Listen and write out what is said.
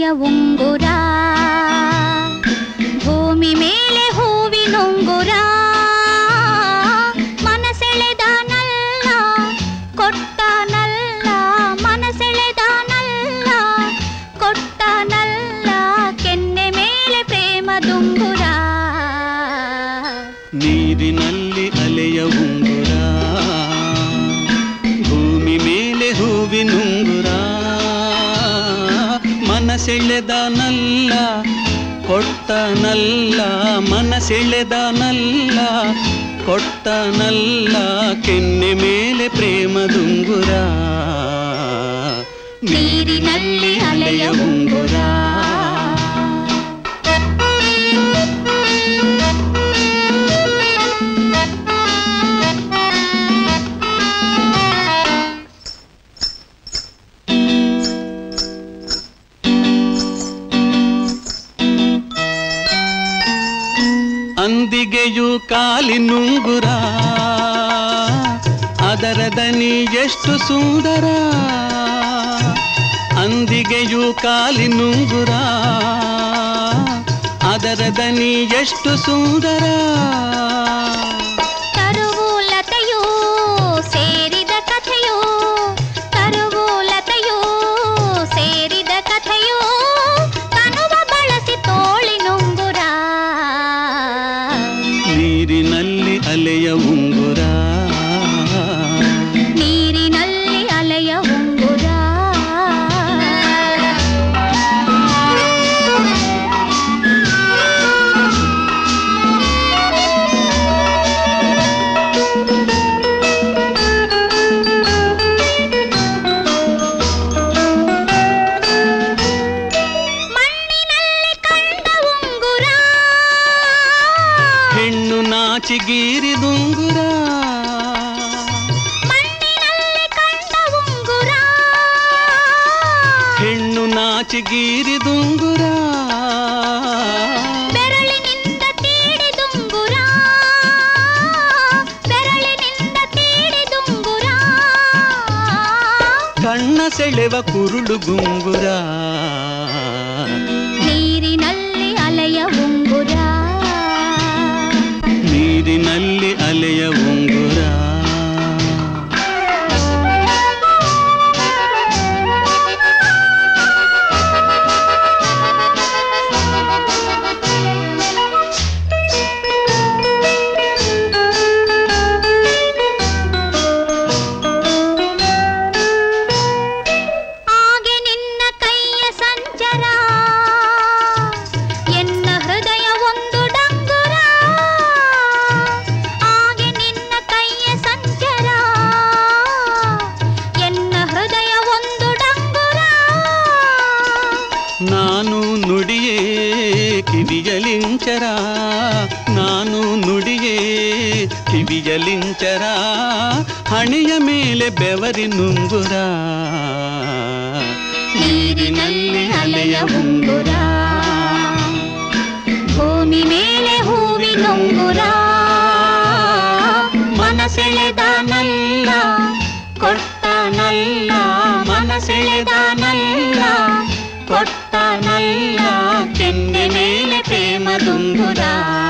ಅಲೆಯ ಉಂಗುರ ಭೂಮಿ ಮೇಲೆ ಹೂವಿನುಂಗುರ ಮನಸೆಳೆದಾನಲ್ಲ ಕೊಟ್ಟಾನಲ್ಲ ಮನಸೆಳೆದಾನಲ್ಲ ಕೊಟ್ಟಾನಲ್ಲ ಕೆನ್ನೆ ಮೇಲೆ ಪ್ರೇಮದುಂಗುರ ನೀರಿನಲ್ಲಿ ಅಲೆಯ ಉಂಗುರ ಭೂಮಿ ಮೇಲೆ ಹೂವಿನುಂಗುರ ಮನಸೆಳೆದಾನಲ್ಲ ಕೊಟ್ಟನಲ್ಲ ಮನಸೆಳೆದಾನಲ್ಲ ಕೊಟ್ಟನಲ್ಲ ಕೆನ್ನೆ ಮೇಲೆ ಪ್ರೇಮದುಂಗುರ ನೀರಿನಲ್ಲಿ ಅಲೆಯ ಉಂಗುರ ಅಂದಿಗೆಯು ಕಾಲಿನುಂಗುರ ಅದರ ದನಿ ಎಷ್ಟು ಸುಂದರ ಅಂದಿಗೆಯು ಕಾಲಿನುಂಗುರ ಅದರ ದನಿ ಎಷ್ಟು ಸುಂದರ ತರುವು ಲತೆಯೂ ಸೇರಿದ ಕಥೆಯೂ ತರುವು ಲತೆಯೂ ಸೇರಿದ ಕಥೆಯೂ ತನುವ ಬಳಸಿ ತೋಳಿನುಂಗುರ ನೀರಿನಲ್ಲಿ ಅಲೆಯ ಉಂಗುರ ನೀರಿನಲ್ಲಿ ಅಲೆಯ ಉಂಗುರ ಮಣ್ಣಿನಲ್ಲಿ ಕಂಡ ಉಂಗುರ ಹೆಣ್ಣು ನಾಚಿಗೀರಿದುಂಗುರ ಮಣ್ಣಿನಲ್ಲಿ ಕಂಡ ಉಂಗುರ ಹೆಣ್ಣು ನಾಚಿಗೀರಿದುಂಗುರ ಬೆರಳಿನಿಂದ ತೀಡಿದುಂಗುರ ಬೆರಳಿನಿಂದ ತೀಡಿದುಂಗುರ ಕಣ್ಣ ಸೆಳೆವ ಕುರುಳು ಗುಂಗುರ ನೀರಿನಲ್ಲಿ ಅಲೆಯ ಉಂಗುರ ನೀರಿನಲ್ಲಿ ಅಲೆಯ ಉಂಗುರ ಆಗೆ ನಿನ್ನ ಕೈಯ ಸಂಚರ ಎನ್ನ ಹೃದಯ ಒಂದು ಡಂಗುರ ಆಗೆ ನಿನ್ನ ಕೈಯ ಸಂಚರ ಎನ್ನ ಹೃದಯ ಒಂದು ಡಂಗುರ ನಾನು ನುಡಿಯೇ ಕಿವಿಯಲಿಂಚರ ನಾನು ನುಡಿಯೇ ಕಿವಿಯಲಿಂಚರ ಹಣೆಯ ಮೇಲೆ ಬೆವರಿನುಂಗುರ ನೀರಿನಲ್ಲಿ ಅಲೆಯ ಉಂಗುರ ಭೂಮಿ ಮೇಲೆ ಹೂವಿನುಂಗುರ ಮನಸೆಳೆದಾನಲ್ಲ ಕೊಟ್ಟನಲ್ಲ ಮನಸೆಳೆದಾನಲ್ಲ ಕೊಟ್ಟನಲ್ಲ ಕೆನ್ನೆ ಮೇಲೆ ಪ್ರೇಮದುಂಗುರ